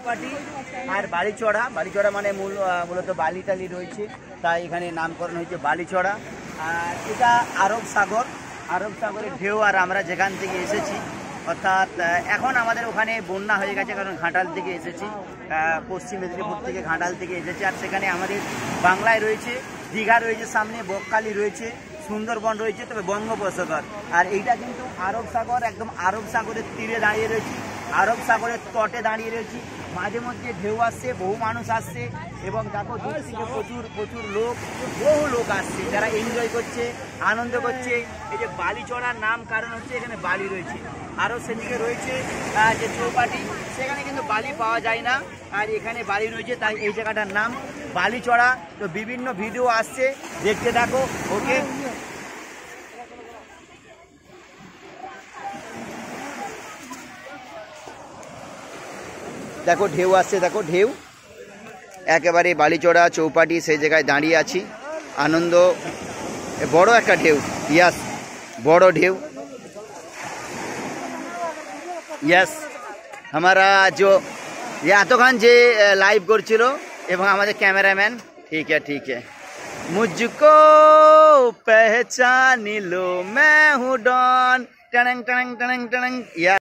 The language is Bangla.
চৌপাটি আর বালিচড়া মানে মূলত বালি টালি রয়েছে, তাই এখানে নামকরণ হয়েছে বালিচড়া। আর এটা আরব সাগরের ঢেউ। আর আমরা যেখান থেকে এসেছি, অর্থাৎ এখন আমাদের ওখানে বন্যা হয়ে গেছে, কারণ ঘাটাল থেকে এসেছি, পশ্চিম মেদিনীপুর থেকে ঘাটাল থেকে এসেছি। আর সেখানে আমাদের বাংলায় রয়েছে, দীঘা রয়েছে, সামনে বকখালি রয়েছে, সুন্দরবন রয়েছে, তবে বঙ্গোপসাগর। আর এইটা কিন্তু আরব সাগর, একদম আরব সাগরের তীরে দাঁড়িয়ে রয়েছি, আরব সাগরের তটে দাঁড়িয়ে রয়েছি। মাঝে মধ্যে ঢেউ আসছে, বহু মানুষ আসছে, এবং দেখো দূর থেকে প্রচুর বহু লোক আসছে, যারা এনজয় করছে, আনন্দ করছে। এই যে বালি চড়ার নাম কারণ হচ্ছে এখানে বালি রয়েছে। আরও সেদিকে রয়েছে যে চৌপাটি, সেখানে কিন্তু বালি পাওয়া যায় না, আর এখানে বালি রয়েছে, তাই এই জায়গাটার নাম বালিচড়া। তো বিভিন্ন ভিডিও আসছে, দেখতে থাকো। ওকে, দেখো ঢেউ আসছে, দেখো ঢেউ একেবারে বালিচড়া চৌপাটি, সেই জায়গায় দাঁড়িয়ে আছি। আনন্দ, বড় একটা ঢেউ, ইয়াস, বড় ঢেউ। यस हमारा जो ये एतखान जे लाइव करछिलो एवं हमारे कैमरामैन, ठीक है मुझको पहचान लो मैं हूँ डॉन, टनंग टनंग टनंग टनंग।